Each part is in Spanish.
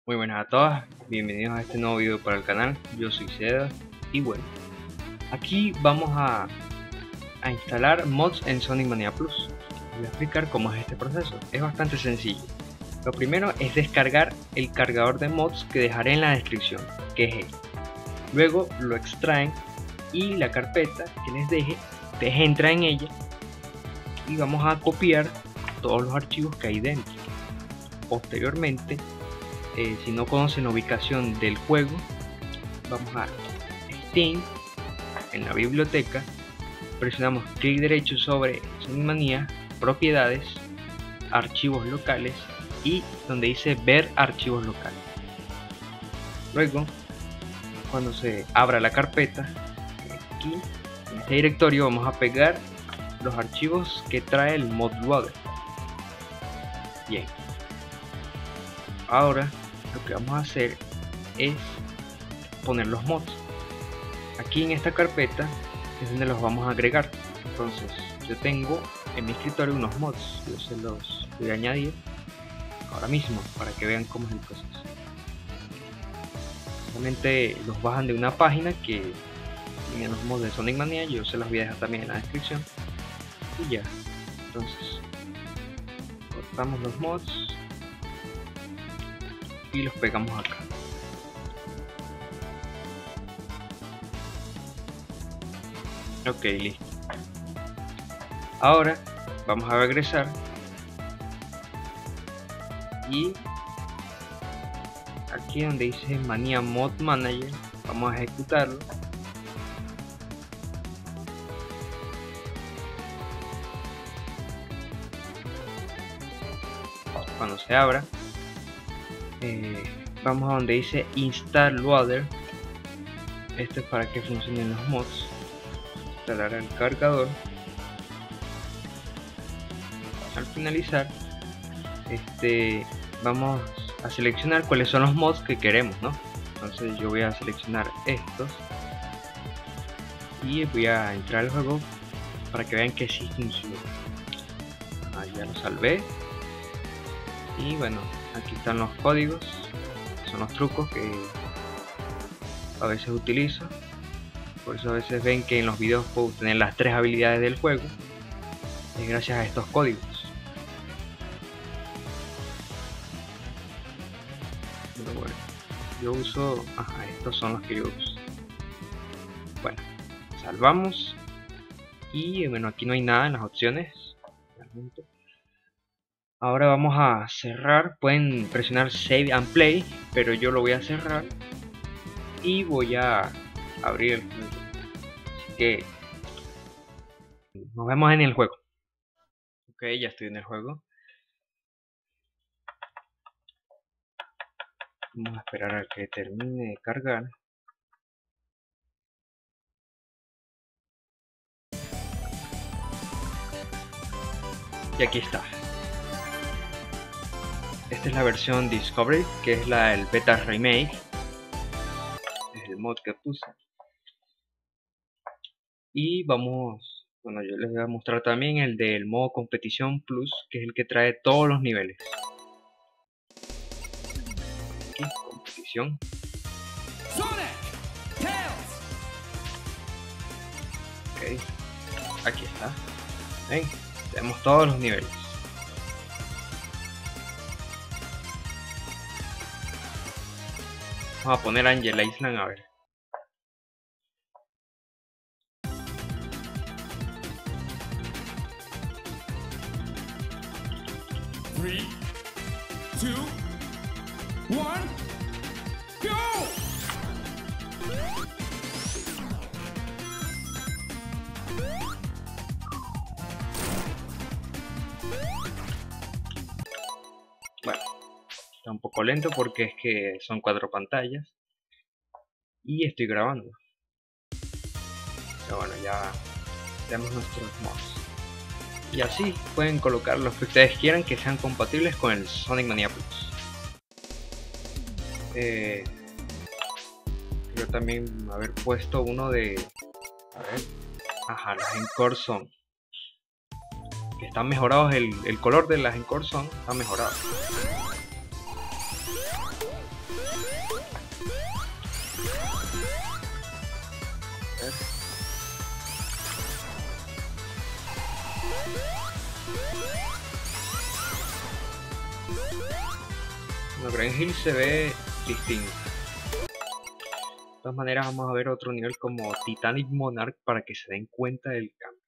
Muy buenas a todas, bienvenidos a este nuevo video para el canal. Yo soy Seda y bueno, aquí vamos a instalar mods en Sonic Mania Plus. Voy a explicar cómo es este proceso, es bastante sencillo. Lo primero es descargar el cargador de mods que dejaré en la descripción, que es este. Luego lo extraen y la carpeta que les deje, ustedes entran en ella y vamos a copiar todos los archivos que hay dentro. Posteriormente, si no conocen la ubicación del juego, vamos a Steam, en la biblioteca, presionamos clic derecho sobre Sonic Mania, propiedades, archivos locales y donde dice ver archivos locales. Luego, cuando se abra la carpeta, aquí en este directorio vamos a pegar los archivos que trae el mod loader. Bien, ahora lo que vamos a hacer es poner los mods. Aquí en esta carpeta es donde los vamos a agregar. Entonces yo tengo en mi escritorio unos mods, yo se los voy a añadir ahora mismo para que vean cómo es el proceso. Solamente los bajan de una página que tiene los mods de Sonic Mania, yo se los voy a dejar también en la descripción y ya. Entonces cortamos los mods y los pegamos acá. Ok, listo. Ahora vamos a regresar y aquí donde dice Mania Mod Manager vamos a ejecutarlo. Cuando se abra, vamos a donde dice Install Loader. Esto es para que funcionen los mods. Instalar el cargador. Al finalizar, vamos a seleccionar cuáles son los mods que queremos, ¿no? Entonces yo voy a seleccionar estos y voy a entrar al juego para que vean que sí funciona. Ya lo salvé y bueno, aquí están los códigos, son los trucos que a veces utilizo. Por eso a veces ven que en los videos puedo obtener las 3 habilidades del juego, es gracias a estos códigos. Pero bueno, yo uso, estos son los que yo uso. Bueno, salvamos y bueno, aquí no hay nada en las opciones realmente. Ahora vamos a cerrar, pueden presionar Save and Play, pero yo lo voy a cerrar y voy a abrir el juego. Así que nos vemos en el juego. Ok, ya estoy en el juego. Vamos a esperar a que termine de cargar. Y aquí está. Esta es la versión Discovery, que es el beta remake. Es el mod que puse. Y vamos, bueno, yo les voy a mostrar también el del modo competición plus, que es el que trae todos los niveles. Aquí, competición. Ok, aquí está. Ven, tenemos todos los niveles. Vamos a poner Angel Island a ver. Three, two, one, go! Bueno, está un poco lento porque es que son 4 pantallas y estoy grabando. Pero bueno, ya tenemos nuestros mods. Y así pueden colocar los que ustedes quieran que sean compatibles con el Sonic Mania Plus. Yo también haber puesto uno de... A ver. Las Encore Zone. Que están mejorados, el color de las Encore Zone está mejorado. Bueno, Green Hill se ve distinto. De todas maneras vamos a ver otro nivel como Titanic Monarch para que se den cuenta del cambio.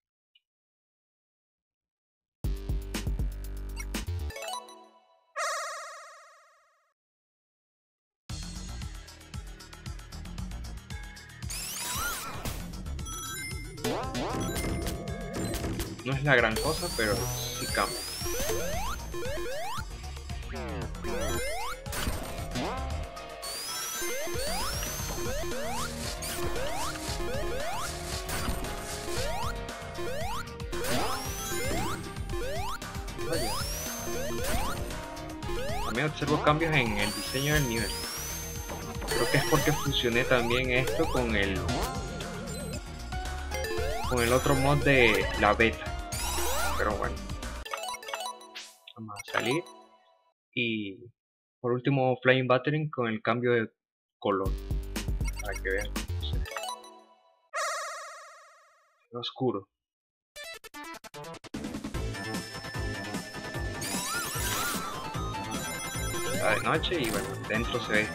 No es la gran cosa, pero sí cambia. También observo cambios en el diseño del nivel. Creo que es porque fusioné también esto con el otro mod de la beta. Pero bueno, vamos a salir. Y por último, Flying Battering con el cambio de color para que vean cómo se ve. Es oscuro. Está de noche y bueno, dentro se ve.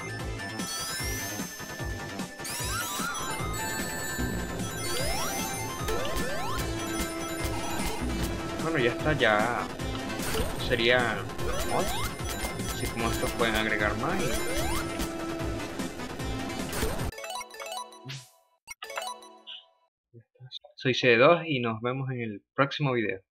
Bueno, ya está, ya sería los mods. Así como estos pueden agregar más. Soy C2 y nos vemos en el próximo video.